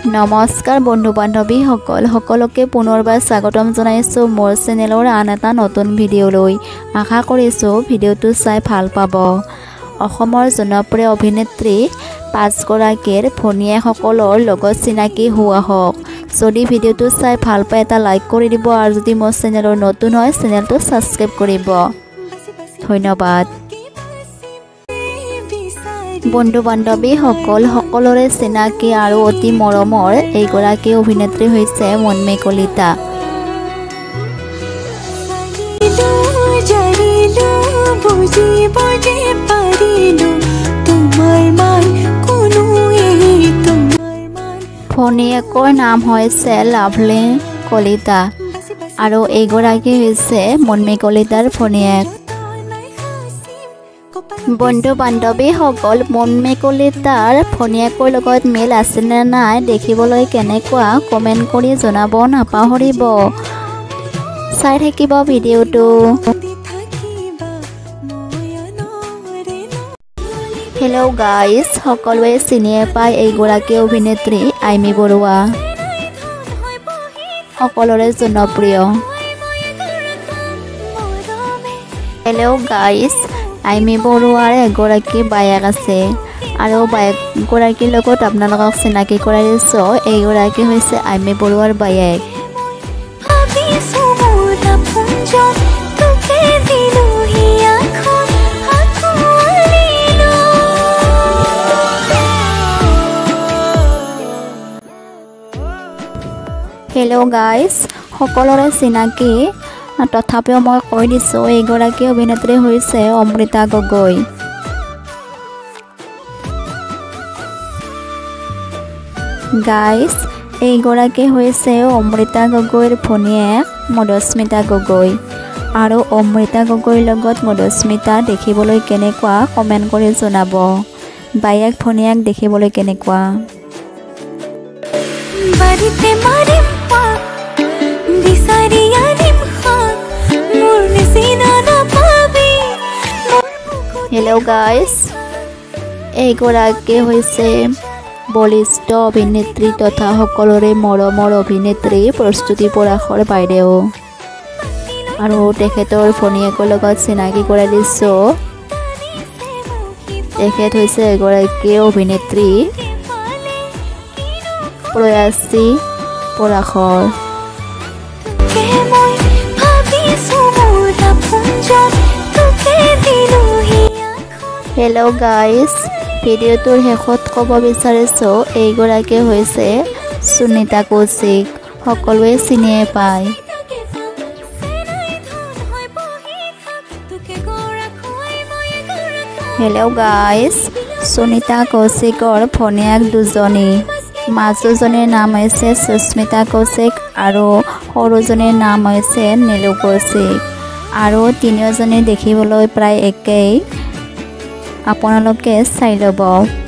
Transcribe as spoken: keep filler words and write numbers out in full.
নমস্কাৰ বন্ধু বান্ধৱী সকল সকলোকে পুনৰবাৰ স্বাগতম জনাইছো মোৰ চেনেলৰ আন এটা নতুন ভিডিঅ'লৈ আশা কৰিছো ভিডিঅ'টো চাই ভাল পাব অসমৰ জনপ্ৰিয় অভিনেত্ৰী পাঁচগৰাকীৰ ভনীয়েকসকলৰ লগত চিনাকি হোৱা হওক যদি ভিডিঅ'টো চাই ভাল পায় এটা লাইক কৰি দিব আৰু যদি মোৰ চেনেলৰ নতুন হয় চেনেলটো সাবস্ক্ৰাইব কৰিব ধন্যবাদ বন্ধু বান্ধৱী সকল সকলোৰে চিনাকি আৰু অতি মৰমৰ এইগৰাকী অভিনেত্ৰী হৈছে মনমে কলিতা ভনীয়েকৰ নাম হৈছে লাভলী কলিতা আৰু এইগৰাকী হৈছে মনমে কলিতাৰ ভনীয়েক বন্ধু বান্ধৱী সকল মনমে কলিতাৰ ভনীয়েকৰ লগত মিল আছে নে নাই দেখিবলৈ কেনেকুৱা কমেন্ট কৰি জনাব নাপাহৰিব চাই থাকিব ভিডিঅ'টো হেল্ল' গাইজ সকলোৱে চিনিয়ে পায় এইগৰাকী অভিনেত্ৰী আইমি বৰুৱা সকলোৰে জনপ্ৰিয় হেল্ল' গাইজ আইমি বৰুৱাৰ এগৰাকী বায়েক আছে আৰু বায়েকগৰাকীৰ লগত আপোনালোকক চিনাকি কৰাই দিছোঁ এইগৰাকী হৈছে আইমি বৰুৱাৰ বায়েক হেল্ল' গাইজ সকলোৰে চিনাকি তথাপিও মই কৈ দিছোঁ এইগৰাকী অভিনেত্ৰী হৈছে অমৃতা গগৈ গাইজ এইগৰাকী হৈছে অমৃতা গগৈৰ ভনীয়েক মধুস্মিতা গগৈ আৰু অমৃতা গগৈৰ লগত মধুস্মিতা দেখিবলৈ কেনেকুৱা কমেন্ট কৰি জনাব বায়েক ভনীয়েক দেখিবলৈ কেনেকুৱা হেল্ল' গাইজ এইগৰাকী হৈছে বলিষ্ঠ অভিনেত্ৰী তথা সকলোৰে মৰমৰ অভিনেত্ৰী প্ৰস্তুতি পৰাশৰ বাইদেউ আৰু তেখেতৰ ভনীয়েকৰ লগত চিনাকি কৰাই দিছোঁ তেখেত হৈছে এগৰাকী অভিনেত্ৰী প্ৰয়াসী পৰাশৰ হেল্ল' গাইজ ভিডিঅ'টোৰ শেষত ক'ব বিচাৰিছোঁ এইগৰাকী হৈছে সুনিতা কৌশিক সকলোৱে চিনিয়ে পায় হেল্ল' গাইজ সুনিতা কৌশিকৰ ভনীয়েক দুজনী মাজুজনীৰ নাম হৈছে সুস্মিতা কৌশিক আৰু সৰুজনীৰ নাম হৈছে নীলু কৌশিক আৰু তিনিওজনী দেখিবলৈ প্ৰায় একেই আপোনালোকে চাই ল'ব